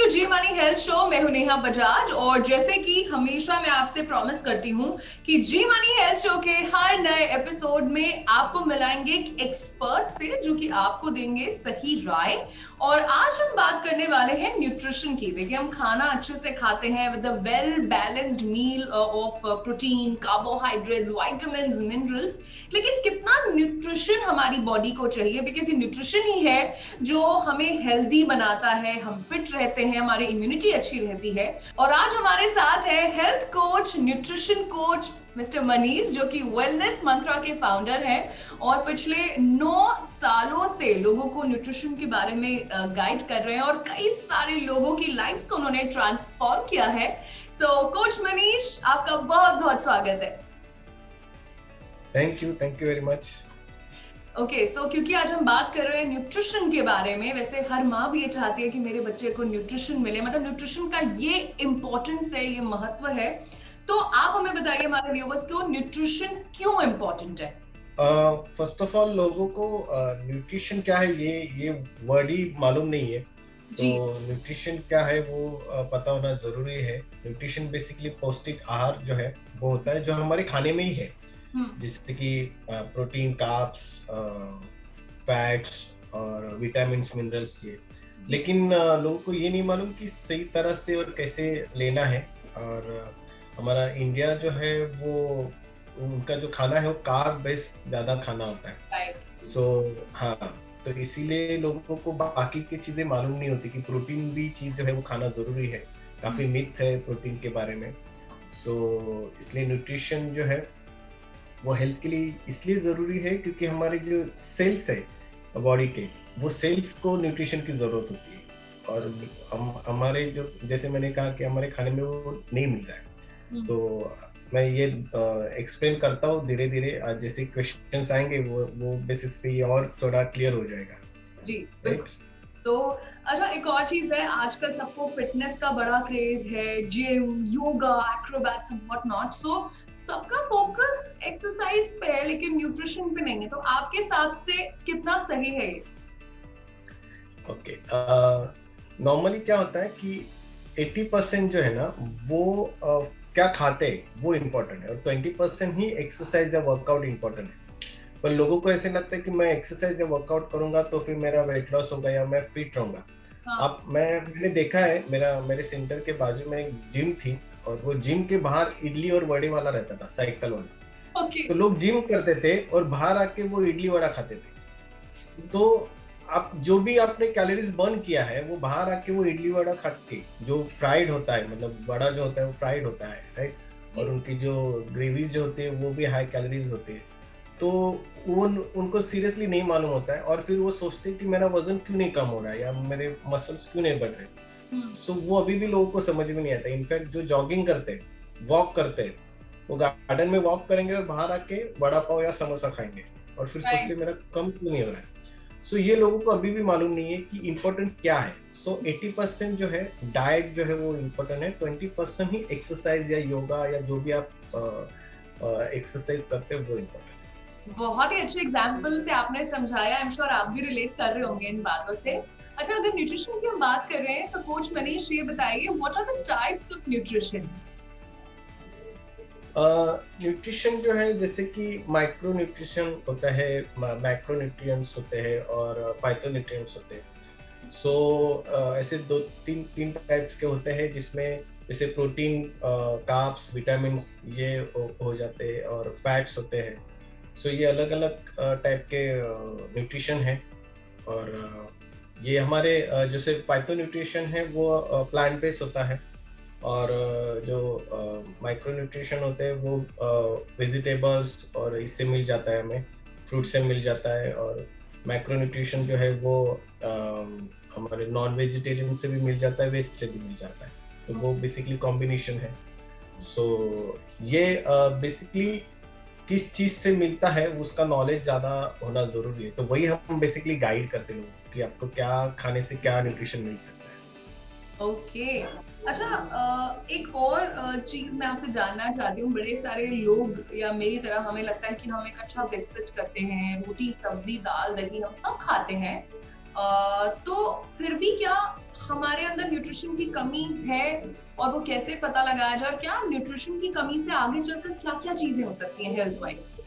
जी money health show. मैं हूं नेहा बजाज और जैसे कि हमेशा मैं आपसे प्रॉमिस करती हूं कि जी मनी हेल्थ शो के हर नए एपिसोड में आपको मिलाएंगे एक एक्सपर्ट से जो कि आपको देंगे सही राय। और आज हम बात करने वाले हैं न्यूट्रिशन की। देखिए, हम खाना अच्छे से खाते हैं with a well balanced meal of protein, carbohydrates, vitamins, minerals, लेकिन कितना न्यूट्रिशन हमारी बॉडी को चाहिए, बिकॉज ये न्यूट्रिशन ही है जो हमें हेल्दी बनाता है, हम फिट रहते हैं, हमारी इम्यूनिटी अच्छी रहती है। और आज हमारे साथ है health coach, nutrition coach mister Manish, जो कि वेलनेस मंत्रा के फाउंडर हैं और पिछले 9 सालों से लोगों को न्यूट्रिशन के बारे में गाइड कर रहे हैं और कई सारे लोगों की लाइफ्स को उन्होंने ट्रांसफॉर्म किया है। सो कोच मनीष, आपका बहुत बहुत स्वागत है। Thank you very much. Okay, so क्योंकि आज हम बात कर रहे हैं न्यूट्रिशन के बारे में, वैसे हर माँ भी ये चाहती है कि मेरे बच्चे को न्यूट्रिशन मिले, मतलब न्यूट्रिशन का ये इम्पोर्टेंस है, ये महत्व है। तो आप हमें बताइए, हमारे व्यूअर्स को, न्यूट्रिशन क्यों इम्पोर्टेंट है? फर्स्ट ऑफ ऑल, लोगों को न्यूट्रिशन क्या है ये वर्ड ही मालूम नहीं है। तो न्यूट्रिशन क्या है वो पता होना जरूरी है। न्यूट्रिशन बेसिकली पौष्टिक आहार जो है वो होता है जो हमारे खाने में ही है, जिससे कि प्रोटीन, कार्ब्स, फैट्स और विटामिन्स, मिनरल्स ये। लेकिन लोगों को ये नहीं मालूम कि सही तरह से और कैसे लेना है। और हमारा इंडिया जो है वो उनका जो खाना है वो कार्ब बेस्ड ज्यादा खाना होता है। सो हाँ, तो इसीलिए लोगों को बाकी की चीजें मालूम नहीं होती कि प्रोटीन भी चीज जो है वो खाना जरूरी है। काफी मिथ है प्रोटीन के बारे में। सो इसलिए न्यूट्रिशन जो है वो हेल्थ के लिए इसलिए जरूरी है क्योंकि हमारे जो सेल्स है बॉडी के, वो सेल्स को न्यूट्रिशन की जरूरत होती है। और हमारे जो, जैसे मैंने कहा कि हमारे खाने में वो नहीं मिल रहा है। तो मैं ये एक्सप्लेन करता हूँ धीरे धीरे। आज जैसे क्वेश्चंस आएंगे वो बेसिस पे ये और थोड़ा क्लियर हो जाएगा। जी राइट। तो अच्छा, एक और चीज है, आजकल सबको फिटनेस का बड़ा क्रेज है, gym, yoga, acrobats and what not. So सबका फोकस एक्सरसाइज पे है लेकिन न्यूट्रिशन पे नहीं है। तो आपके हिसाब से कितना सही है ये? ओके, नॉर्मली क्या होता है कि 80% जो है ना वो क्या खाते हैं वो इम्पोर्टेंट है और 20% ही एक्सरसाइज या वर्कआउट इम्पोर्टेंट है। पर लोगों को ऐसे लगता है कि मैं एक्सरसाइज या वर्कआउट करूंगा तो फिर मेरा वेट लॉस होगा या मैं फिट रहूंगा। अब मैंने देखा है, मेरे सेंटर के बाजू में एक जिम थी और वो जिम के बाहर इडली और वड़े वाला रहता था, साइकिल वाला। तो लोग जिम करते थे और बाहर आके वो इडली वड़ा खाते थे। तो आप जो भी आपने कैलोरीज बर्न किया है वो बाहर आके वो इडली वड़ा खा के, जो फ्राइड होता है, मतलब वड़ा जो होता है वो फ्राइड होता है, राइट। और उनकी जो ग्रेवीज जो होती है वो भी हाई कैलोरीज होती है। तो वो उनको सीरियसली नहीं मालूम होता है और फिर वो सोचते हैं कि मेरा वजन क्यों नहीं कम हो रहा है या मेरे मसल्स क्यों नहीं बढ़ रहे। सो वो अभी भी लोगों को समझ में नहीं आता। इनफैक्ट जो जॉगिंग करते हैं, वॉक करते हैं, वो गार्डन में वॉक करेंगे और बाहर आके वड़ा पाव या समोसा खाएंगे और फिर सोचते मेरा कम क्यों नहीं हो रहा है। सो ये लोगों को अभी भी मालूम नहीं है कि इम्पोर्टेंट क्या है। सो 80% जो है डाइट जो है वो इम्पोर्टेंट है, 20% ही एक्सरसाइज या योगा या जो भी आप एक्सरसाइज करते हैं वो इम्पोर्टेंट है। बहुत ही अच्छे एग्जाम्पल से आपने समझाया। आई एम श्योर आप भी रिलेट कर रहे होंगे इन बातों से। अच्छा, अगर न्यूट्रिशन की हम बात कर रहे हैं तो कोच मनीष ये बताइए, what are the types of nutrition? Nutrition जो है जैसे कि माइक्रो न्यूट्रिशन होता है, मैक्रो न्यूट्रिएंट्स होते हैं और फाइटो न्यूट्रिएंट्स होते हैं। सो ऐसे तीन टाइप्स के होते हैं जिसमें जैसे प्रोटीन, कार्ब्स, विटामिन्स ये हो जाते हैं और फैट्स होते हैं। सो ये अलग अलग टाइप के न्यूट्रिशन है। और ये हमारे जैसे फाइटो न्यूट्रिशन है वो प्लांट बेस्ड होता है और जो माइक्रो न्यूट्रिशन होते हैं वो वेजिटेबल्स और इससे मिल जाता है, हमें फ्रूट से मिल जाता है। और मैक्रो न्यूट्रिशन जो है वो हमारे नॉन वेजिटेरियन से भी मिल जाता है, वेज से भी मिल जाता है। तो वो बेसिकली कॉम्बिनेशन है। सो ये बेसिकली किस चीज से मिलता है उसका नॉलेज ज्यादा होना जरूरी है। तो वही हम बेसिकली गाइड करते हैं कि आपको क्या खाने से क्या न्यूट्रिशन मिल सकता है। ओके। अच्छा, एक और चीज मैं आपसे जानना चाहती हूँ। बड़े सारे लोग या मेरी तरह हमें लगता है कि हम एक अच्छा ब्रेकफास्ट करते हैं, रोटी, सब्जी, दाल, दही हम सब खाते हैं, तो फिर भी क्या हमारे अंदर न्यूट्रिशन की कमी है और वो कैसे पता लगाया जाए, और क्या न्यूट्रिशन की कमी से आगे चलकर क्या क्या चीजें हो सकती हैं हेल्थ वाइज?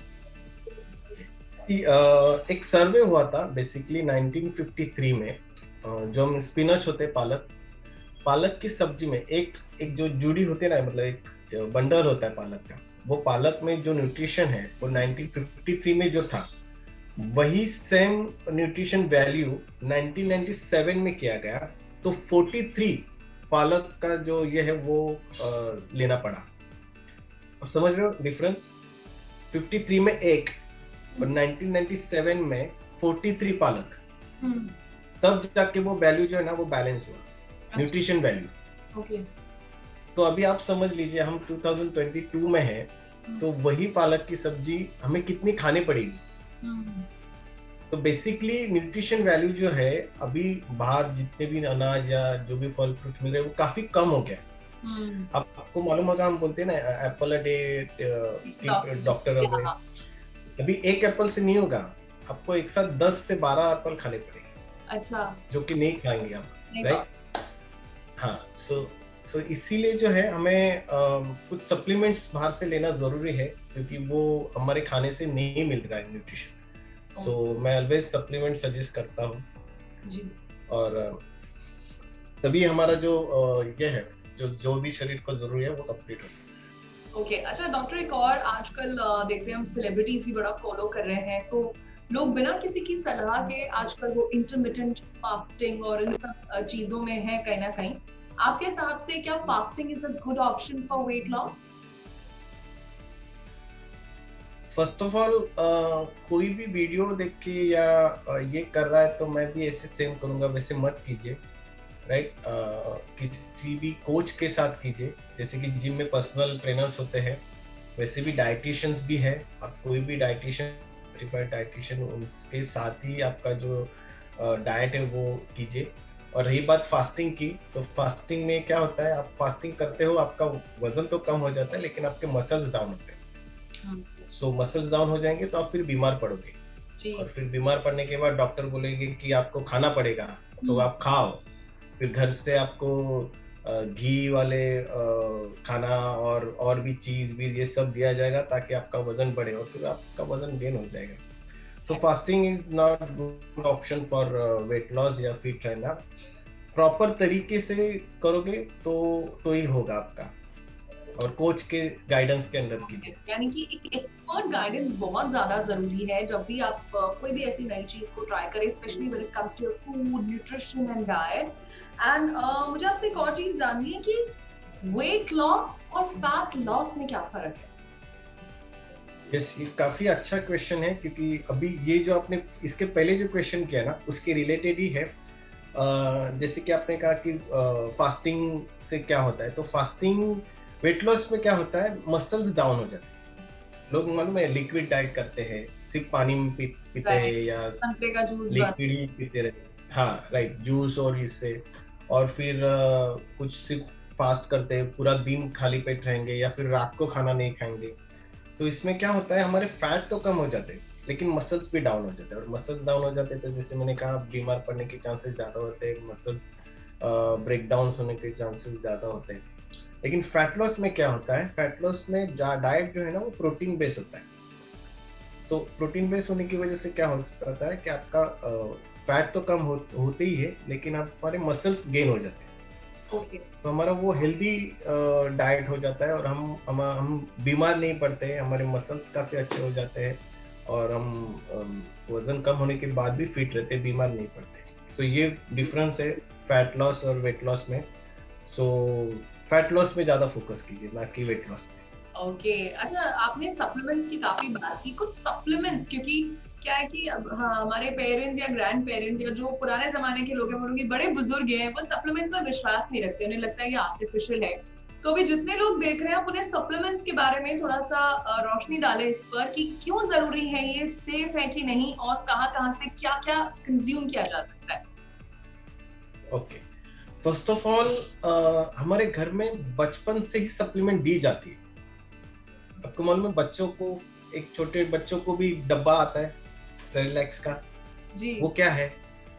एक सर्वे हुआ था बेसिकली 1953 में, जो हम स्पिनच होते हैं, पालक, पालक की सब्जी में एक एक जो जुड़ी होती है ना, मतलब एक बंडल होता है पालक का, वो पालक में जो न्यूट्रिशन है वो 1953 में जो था वही सेम न्यूट्रिशन वैल्यू 1997 में किया गया, तो 43 पालक का जो ये है वो लेना पड़ा। अब समझ रहे हो डिफरेंस? 53 में एक और 1997 में 43 पालक, तब जाके वो वैल्यू जो है ना वो बैलेंस हुआ, न्यूट्रिशन वैल्यू। ओके। तो अभी आप समझ लीजिए हम 2022 में हैं, तो वही पालक की सब्जी हमें कितनी खानी पड़ेगी। तो बेसिकली न्यूट्रिशन वैल्यू जो है अभी बाहर जितने भी अनाज या जो भी फल फ्रूट मिल रहे हैं वो काफी कम हो गया है। आपको मालूम होगा, हम बोलते हैं ना apple a day doctor away, अभी एक एप्पल से नहीं होगा, आपको एक साथ 10 से 12 एप्पल खाने पड़ेंगे। अच्छा। जो कि नहीं खाएंगे आप, राइट? हाँ, सो इसीलिए जो है हमें कुछ सप्लीमेंट्स बाहर से लेना जरूरी है, क्योंकि वो हमारे खाने से नहीं मिल रहा है न्यूट्रिशन। सो मैं ऑलवेज सप्लीमेंट सजेस्ट करता हूँ जी। और तभी हमारा जो ये है, जो भी शरीर को जरूरी है वो कंप्लीट हो सकता है। ओके। अच्छा डॉक्टर, एक और आजकल देखते हैं हम सेलिब्रिटीज भी बड़ा फॉलो कर रहे हैं, सो लोग बिना किसी की सलाह के आजकल वो इंटरमिटेंट फास्टिंग और इन सब चीजों में है कहीं ना कहीं। आपके हिसाब से क्या fasting is a good option for weight loss? First of all कोई भी वीडियो देख के या ये कर रहा है तो मैं भी ऐसे सेम करूंगा, वैसे मत कीजिए, राइट? किसी भी कोच के साथ कीजिए, जैसे कि जिम में पर्सनल ट्रेनर्स होते हैं, वैसे भी डाइटिशियंस भी है। आप कोई भी डाइटिशियन, सर्टिफाइड डाइटिशियन, उनके साथ ही आपका जो डाइट है वो कीजिए। और रही बात फास्टिंग की, तो फास्टिंग में क्या होता है, आप फास्टिंग करते हो, आपका वजन तो कम हो जाता है लेकिन आपके मसल्स डाउन होते हैं। सो मसल्स डाउन हो जाएंगे तो आप फिर बीमार पड़ोगे जी। और फिर बीमार पड़ने के बाद डॉक्टर बोलेंगे कि आपको खाना पड़ेगा, तो आप खाओ। फिर घर से आपको घी वाले खाना और भी चीज भी ये सब दिया जाएगा ताकि आपका वजन बढ़े, और फिर आपका वजन गेन हो जाएगा। So fasting is not good option for weight loss या फिट रहना। प्रॉपर तरीके से करोगे तो ही होगा आपका, और कोच के गाइडेंस के अंदर कीजिए। यानी कि एक एक्सपर्ट गाइडेंस बहुत ज्यादा जरूरी है जब भी आप कोई भी ऐसी नई चीज को ट्राई करें, specially when it comes to your food, nutrition and diet. And मुझे आपसे एक और चीज जाननी है कि वेट लॉस और फैट लॉस में क्या फर्क है? यस, ये काफी अच्छा क्वेश्चन है, क्योंकि अभी ये जो आपने इसके पहले जो क्वेश्चन किया ना उसके रिलेटेड ही है। जैसे कि आपने कहा कि फास्टिंग से क्या होता है, तो फास्टिंग वेट लॉस में क्या होता है, मसल्स डाउन हो जाते हैं। लोग मालूम है लिक्विड डाइट करते हैं, सिर्फ पानी पीते हैं या लिक्विड ही पीते रहते हैं। हाँ राइट, जूस और इससे, और फिर कुछ सिर्फ फास्ट करते हैं, पूरा दिन खाली पेट रहेंगे या फिर रात को खाना नहीं खाएंगे। तो इसमें क्या होता है, हमारे फैट तो कम हो जाते हैं लेकिन मसल्स भी डाउन हो जाते हैं, और मसल्स डाउन हो जाते हैं तो जैसे मैंने कहा बीमार पड़ने के चांसेस ज़्यादा होते हैं, मसल्स ब्रेक डाउन होने के चांसेस ज़्यादा होते हैं। लेकिन फैट लॉस में क्या होता है, फैट लॉस में डाइट जो है ना वो प्रोटीन बेस होता है। तो प्रोटीन बेस होने की वजह से क्या होता है कि आपका फैट तो कम होते ही है लेकिन हमारे मसल्स गेन हो जाते हैं। Okay. तो हमारा वो हेल्दी डाइट हो जाता है और हम बीमार नहीं पड़ते हैं, हमारे मसल्स काफ़ी अच्छे हो जाते हैं और हम वजन कम होने के बाद भी फिट रहते हैं, बीमार नहीं पड़ते। सो ये डिफरेंस है फैट लॉस और वेट लॉस में। सो फैट लॉस में ज़्यादा फोकस कीजिए, ना कि वेट लॉस में। ओके। अच्छा, आपने सप्लीमेंट्स की काफी बात की, कुछ सप्लीमेंट्स, क्योंकि क्या है कि अब हमारे पेरेंट्स या ग्रैंड पेरेंट्स या जो पुराने जमाने के लोग हैं, वो लोग बड़े बुजुर्ग हैं, वो सप्लीमेंट्स में विश्वास नहीं रखते, उन्हें लगता है ये आर्टिफिशियल है। तो अभी जितने लोग देख रहे हैं आप उन्हें सप्लीमेंट्स के बारे में थोड़ा सा रोशनी डालें इस पर कि क्यों जरूरी है, ये सेफ है कि नहीं, और कहाँ से क्या क्या कंज्यूम किया जा सकता है। ओके, फर्स्ट ऑफ ऑल हमारे घर में बचपन से ही सप्लीमेंट दी जाती है। आपको मालूम है, बच्चों को, एक छोटे बच्चों को भी डब्बा आता है सेरेलैक्स का जी। वो क्या है,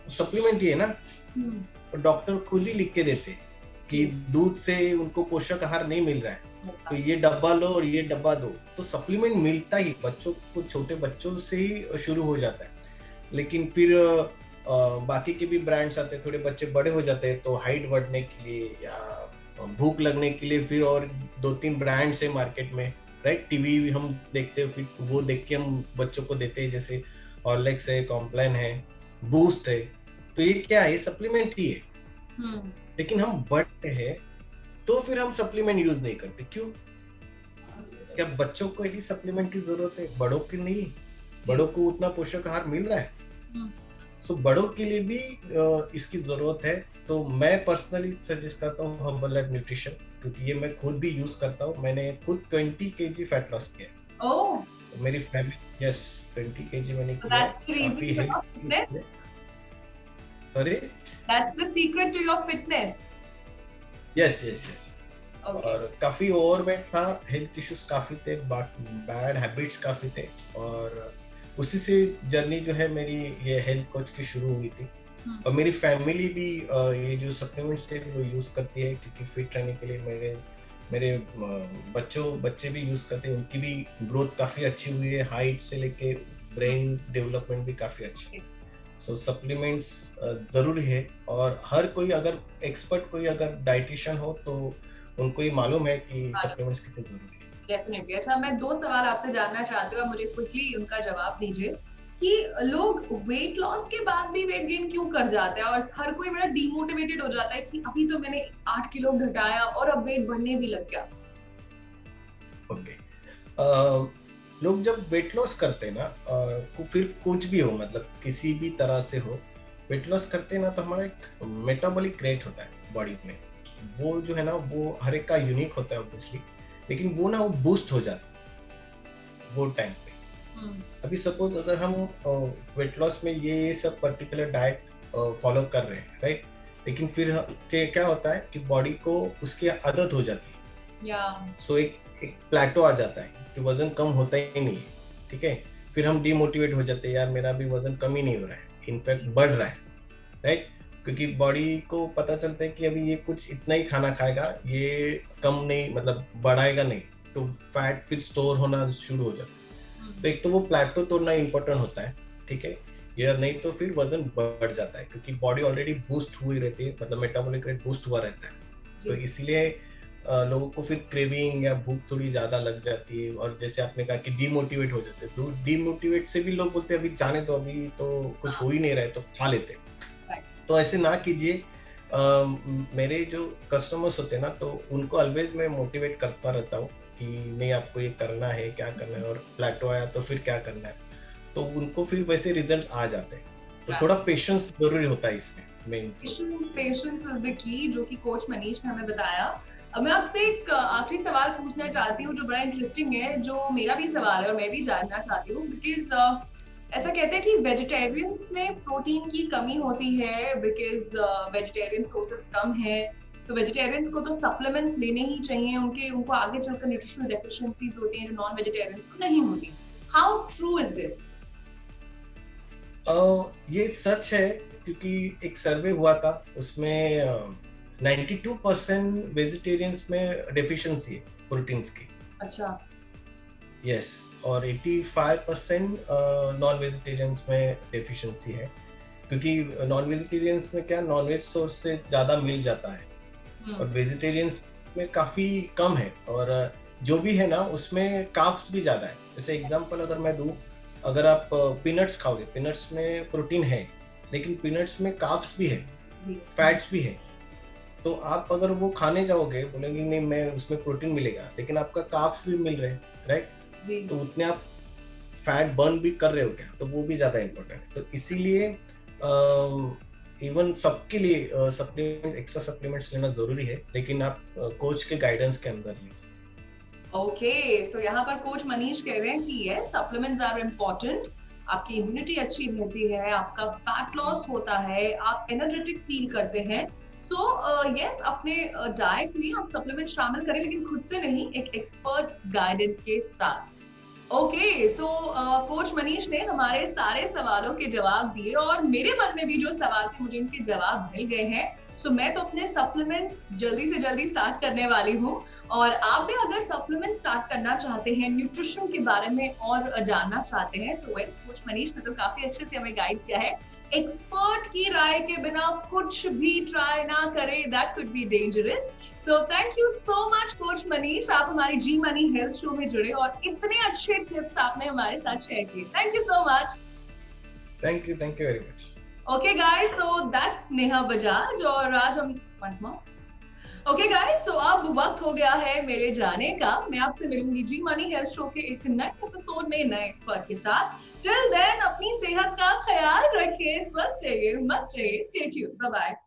सप्लीमेंट ही है ना, डॉक्टर खुद ही लिख के देते हैं कि दूध से उनको पोषक आहार नहीं मिल रहा है तो ये डब्बा लो और ये डब्बा दो। तो सप्लीमेंट मिलता ही बच्चों को, छोटे बच्चों से ही शुरू हो जाता है। लेकिन फिर बाकी के भी ब्रांड्स आते हैं, थोड़े बच्चे बड़े हो जाते हैं तो हाइट बढ़ने के लिए या भूख लगने के लिए फिर और 2-3 ब्रांड्स है मार्केट में, राइट। टीवी हम देखते हैं, फिर वो देख के हम बच्चों को देते हैं, जैसे हॉर्लिक्स है, कॉम्प्लान है, बूस्ट है। तो ये क्या है, सप्लीमेंट ही है। लेकिन हम बड़े हैं तो फिर हम सप्लीमेंट यूज नहीं करते, क्यों? क्या बच्चों को ही सप्लीमेंट की जरूरत है, बड़ों की नहीं? बड़ों को उतना पोषक आहार मिल रहा है। सो बड़ों के लिए भी इसकी जरूरत है। तो मैं पर्सनली सजेस्ट करता हूँ हर्बल लाइफ न्यूट्रिशन, क्योंकि ये मैं खुद भी यूज करता हूँ। मैंने खुद 20 kg फैट लॉस किया। ओह, मेरी फैमिली, यस, 20 kg मैंने so that's the reason for your fitness? Sorry? That's the secret to your fitness? Yes, yes, yes. Okay. और काफी ओवरवेट था, हेल्थ इश्यूज काफी थे, बैड हैबिट्स काफी थे, और उसी से जर्नी जो है मेरी ये हेल्थ कोच की शुरू हुई थी। और मेरी फैमिली भी ये जो सप्लीमेंट्स थे वो यूज करती है, क्योंकि फिट रहने के लिए मेरे बच्चे भी यूज करते हैं, उनकी भी ग्रोथ काफी अच्छी हुई है, हाइट से लेके ब्रेन डेवलपमेंट भी काफी अच्छी है। सो सप्लीमेंट्स जरूरी है, और हर कोई अगर एक्सपर्ट, कोई अगर डाइटिशियन हो तो उनको ये मालूम है कि सप्लीमेंट्स कितने जरूरी है। डेफिनेटली। अच्छा, मैं 2 सवाल आपसे जानना चाहती हूँ, मुझे क्विकली उनका जवाब दीजिए कि लोग वेट लॉस के बाद भी वेट गेन क्यों कर जाते हैं, और हर कोई बड़ा डीमोटिवेटेड हो जाता है कि अभी तो मैंने 8 किलो घटाया और अब वेट बढ़ने भी लग गया। ओके, लोग जब वेट लॉस करते हैं ना, फिर कुछ भी हो, मतलब किसी भी तरह से हो, वेट लॉस करते हैं ना, तो हमारा एक मेटाबॉलिक रेट होता है बॉडी में, वो जो है ना वो हर एक का यूनिक होता है ऑब्वियसली, लेकिन वो ना वो बूस्ट हो जाता है वो टाइम पे। अभी सपोज अगर हम वेट लॉस में ये सब पर्टिकुलर डाइट फॉलो कर रहे हैं, राइट, लेकिन फिर क्या होता है कि बॉडी को उसकी आदत हो जाती है, सो एक प्लेटो आ जाता है कि वजन कम होता ही नहीं है, ठीक है। फिर हम डिमोटिवेट हो जाते हैं, यार मेरा भी वजन कम ही नहीं हो रहा है, इनफैक्ट बढ़ रहा है, राइट, क्योंकि बॉडी को पता चलता है कि अभी ये कुछ इतना ही खाना खाएगा, ये कम नहीं, मतलब बढ़ाएगा नहीं, तो फैट फिर स्टोर होना शुरू हो जाता है। तो एक तो वो प्लेटो तोड़ना इम्पोर्टेंट होता है, ठीक है, या नहीं तो फिर वजन बढ़ जाता है, क्योंकि बॉडी ऑलरेडी बूस्ट हुई रहती है, मतलब मेटाबॉलिक रेट बूस्ट हुआ रहता है। तो इसलिए लोगों को फिर क्रेविंग या भूख थोड़ी ज्यादा लग जाती है, और जैसे आपने कहा कि डीमोटिवेट हो जाते हैं, तो डीमोटिवेट से भी लोग बोलते हैं अभी जाने दो, अभी तो कुछ हो ही नहीं रहा है, तो खा लेते हैं। तो ऐसे ना कीजिए। मेरे जो कस्टमर्स होते हैं ना, तो उनको ऑलवेज मैं मोटिवेट करता रहता हूँ कि नहीं, आपको ये करना है, क्या करना है, और प्लेटो आया तो फिर क्या करना है, तो उनको फिर वैसे रिजल्ट आ जाते हैं। तो थोड़ा पेशेंस जरूरी होता है इसमें, main patience is the key, जो कि कोच मनीष ने हमें बताया। अब मैं आपसे एक आखिरी सवाल पूछना चाहती हूँ, जो बड़ा इंटरेस्टिंग है, जो मेरा भी सवाल है और मैं भी जानना चाहती हूँ, बिकॉज ऐसा कहते हैं कि वेजिटेरियंस में प्रोटीन की कमी होती है, बिकॉज वेजिटेरियन सोर्सेस कम है, तो वेजिटेरियंस को तो सप्लीमेंट्स लेने ही चाहिए, उनको आगे चलकर न्यूट्रिशनल डेफिशिएंसीज होती हैं जो नॉन वेजिटेरियंस को नहीं होती। How true is this? ये सच है, क्योंकि एक सर्वे हुआ था, उसमें 92% वेजिटेरियंस में डेफिशिएंसी है प्रोटीन्स की। अच्छा। यस, और 85% नॉन वेजिटेरियंस में डेफिशिएंसी है, क्योंकि नॉन वेजिटेरियंस में क्या, नॉन वेज सोर्स से ज़्यादा मिल जाता है, और वेजिटेरियंस में काफ़ी कम है, और जो भी है ना उसमें कार्ब्स भी ज़्यादा है। जैसे एग्जांपल अगर मैं दूँ, अगर आप पीनट्स खाओगे, पीनट्स में प्रोटीन है, लेकिन पीनट्स में कार्ब्स भी है, फैट्स भी है, तो आप अगर वो खाने जाओगे, बोलेंगे नहीं मैं उसमें प्रोटीन मिलेगा, लेकिन आपका कार्ब्स भी मिल रहे हैं, राइट, तो उतने आप फैट बर्न भी कर रहे हो क्या, तो वो भी ज्यादा इम्पोर्टेंट है। तो इसीलिए इवन सबके लिए सप्लीमेंट, एक्स्ट्रा सप्लीमेंट्स लेना जरूरी है, लेकिन आप कोच के गाइडेंस के अंदर लीजिए। ओके, सो यहाँ पर कोच मनीष कह रहे हैं कि यस, सप्लीमेंट्स आर इम्पोर्टेंट, आपकी इम्यूनिटी अच्छी रहती है, आपका फैट लॉस होता है, आप एनर्जेटिक फील करते हैं। सो यस, अपने डाइट में आप सप्लीमेंट शामिल करें, लेकिन खुद से नहीं, एक एक्सपर्ट गाइडेंस के साथ। ओके, सो कोच मनीष ने हमारे सारे सवालों के जवाब दिए और मेरे मन में भी जो सवाल थे मुझे इनके जवाब मिल गए हैं। सो मैं तो अपने सप्लीमेंट्स जल्दी से जल्दी स्टार्ट करने वाली हूँ और आप भी अगर सप्लीमेंट स्टार्ट करना चाहते हैं, न्यूट्रिशन के बारे में और जानना चाहते हैं, सो वेल कोच मनीष ने तो काफी अच्छे से हमें गाइड किया है। एक्सपर्ट की राय के बिना कुछ भी ट्राई ना करें, that could be dangerous. So thank you so much coach Manish, आप हमारी जी मनी हेल्थ शो में जुड़े और इतने अच्छे टिप्स आपने हमारे साथ शेयर किए। Thank you so much. Thank you very much. Okay guys, so that's Neha Bajaj और आज हम once more. Okay guys, so अब वक्त हो गया है मेरे जाने का। मैं आपसे मिलूंगी जी मनी हेल्थ शो के एक नए एपिसोड में नए एक्सपर्ट के साथ। टिल देन अपनी सेहत का ख्याल रखिए, स्वस्थ रहिए, मस्त रहिए, स्टे ट्यून्ड, बाय बाय।